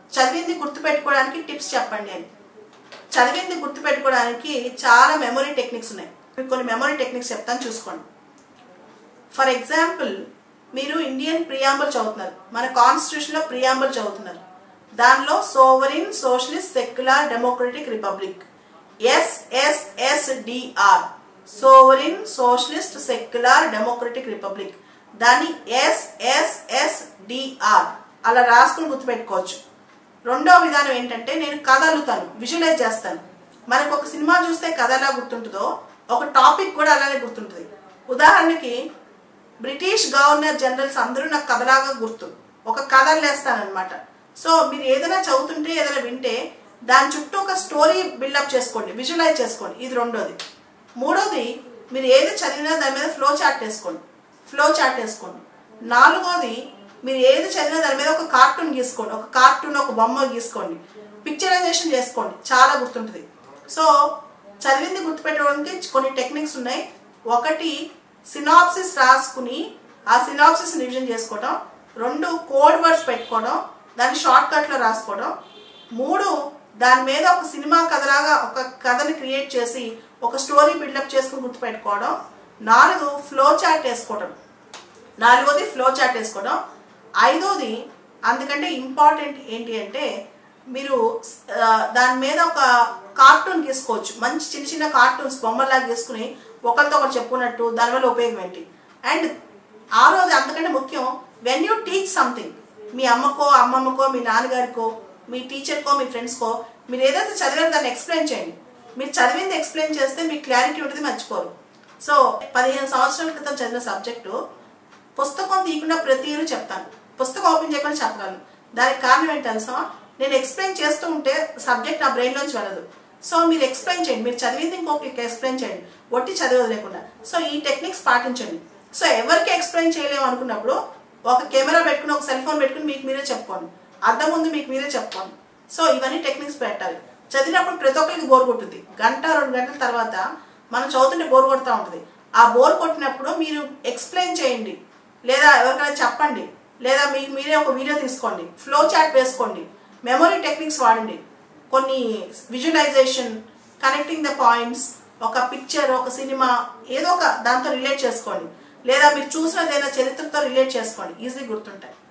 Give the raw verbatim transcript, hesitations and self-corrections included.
చదివింది గుర్తుపెట్టుకోవడానికి టిప్స్ చెప్పండి అని. చదివింది గుర్తుపెట్టుకోవడానికి చాలా మెమొరీ టెక్నిక్స్ ఉన్నాయి. మీకు కొన్ని మెమొరీ టెక్నిక్స్ చెప్తాను, చూసుకోండి. ఫర్ ఎగ్జాంపుల్, మీరు ఇండియన్ ప్రియాంబుల్ చదువుతున్నారు, మన కాన్స్టిట్యూషన్లో ప్రియాంబుల్ చదువుతున్నారు. దానిలో sovereign socialist secular democratic republic SSSDR, sovereign socialist secular democratic republic, దాన్ని ఎస్ఎస్ఎస్డిఆర్ అలా రాసుకుని గుర్తుపెట్టుకోవచ్చు. రెండో విధానం ఏంటంటే, నేను కథ అల్లుతాను, విజువలైజ్ చేస్తాను. మనకు ఒక సినిమా చూస్తే కథ ఎలా గుర్తుంటుందో ఒక టాపిక్ కూడా అలానే గుర్తుంటుంది. ఉదాహరణకి బ్రిటిష్ గవర్నర్ జనరల్స్ అందరూ నాకు కథలాగా గుర్తు, ఒక కథ లేస్తానమాట. సో మీరు ఏదైనా చదువుతుంటే ఏదైనా వింటే దాని చుట్టూ ఒక స్టోరీ బిల్డప్ చేసుకోండి, విజువలైజ్ చేసుకోండి. ఇది రెండోది. మూడోది, మీరు ఏది చదివినా దాని మీద ఫ్లో చార్ట్ వేసుకోండి, ఫ్లో చార్ట్ వేసుకోండి. నాలుగోది, మీరు ఏది చదివినా దాని మీద ఒక కార్టూన్ గీసుకోండి, ఒక కార్టూన్ ఒక బొమ్మ గీసుకోండి, పిక్చరైజేషన్ చేసుకోండి, చాలా గుర్తుంటుంది. సో చదివింది గుర్తుపెట్టడానికి కొన్ని టెక్నిక్స్ ఉన్నాయి. ఒకటి, సినాప్సిస్ రాసుకుని ఆ సినాప్సిస్ రివిజన్ చేసుకోవడం. రెండు, కోడ్ వర్డ్స్ పెట్టుకోవడం, దాన్ని షార్ట్ కట్లో రాసుకోవడం. మూడు, దాని మీద ఒక సినిమా కథలాగా ఒక కథని క్రియేట్ చేసి ఒక స్టోరీ బిల్డప్ చేసుకుని గుర్తుపెట్టుకోవడం. నాలుగు, ఫ్లో చార్ట్ వేసుకోవడం. నాలుగోది ఫ్లో చార్ట్ వేసుకోవడం. ఐదోది, అందుకంటే ఇంపార్టెంట్ ఏంటి అంటే, మీరు దాని మీద ఒక కార్టూన్ గీసుకోవచ్చు, మంచి చిన్న చిన్న కార్టూన్స్ బొమ్మలాగా గీసుకుని ఒకరితో ఒకరు చెప్పుకున్నట్టు. దానివల్ల ఉపయోగం ఏంటి? అండ్ ఆరోది, అంతకంటే ముఖ్యం, వెన్ యూ టీచ్ సంథింగ్, మీ అమ్మకో అమ్మమ్మకో మీ నాన్నగారికో మీ టీచర్కో మీ ఫ్రెండ్స్కో మీరు ఏదైతే చదివారో దాన్ని ఎక్స్ప్లెయిన్ చేయండి. మీరు చదివింది ఎక్స్ప్లెయిన్ చేస్తే మీకు క్లారిటీ ఉంటుంది, మర్చిపోరు. సో పదిహేను సంవత్సరాల క్రితం చదివిన సబ్జెక్టు పుస్తకం తీయకుండా ప్రతి ఇయర్ చెప్తాను, పుస్తకం ఓపెన్ చేయకుండా చెప్పగలను. దానికి కారణం ఏంటి తెలుసా? నేను ఎక్స్ప్లెయిన్ చేస్తూ ఉంటే సబ్జెక్ట్ నా బ్రెయిన్లోంచి వెళ్ళదు. సో మీరు ఎక్స్ప్లెయిన్ చేయండి, మీరు చదివింది ఇంకొకరికి ఎక్స్ప్లెయిన్ చేయండి, ఒట్టి చదివేది లేకుండా. సో ఈ టెక్నిక్స్ పాటించండి. సో ఎవరికి ఎక్స్ప్లెయిన్ చేయలేము అనుకున్నప్పుడు ఒక కెమెరా పెట్టుకుని, ఒక సెల్ ఫోన్ పెట్టుకుని మీకు మీరే చెప్పుకోండి, అర్థం ముందు మీకు మీరే చెప్పుకోండి. సో ఇవన్నీ టెక్నిక్స్ పెట్టాలి. చదివినప్పుడు ప్రతి ఒక్కరికి బోర్ కొట్టుద్ది. గంట రెండు గంటల తర్వాత మనం చదువుతుంటే బోర్ కొడుతూ ఉంటుంది. ఆ బోర్ కొట్టినప్పుడు మీరు ఎక్స్ప్లెయిన్ చేయండి, లేదా ఎవరికైనా చెప్పండి, లేదా మీకు మీరే ఒక వీడియో తీసుకోండి, ఫ్లో చార్ట్ వేసుకోండి, మెమొరీ టెక్నిక్స్ వాడండి. కొన్ని విజువలైజేషన్, కనెక్టింగ్ ద పాయింట్స్, ఒక పిక్చర్, ఒక సినిమా, ఏదో ఒక దాంతో రిలేట్ చేసుకోండి, లేదా మీరు చూసినది ఏదైనా చరిత్రతో రిలేట్ చేసుకోండి, ఈజీ గుర్తుంటాయి.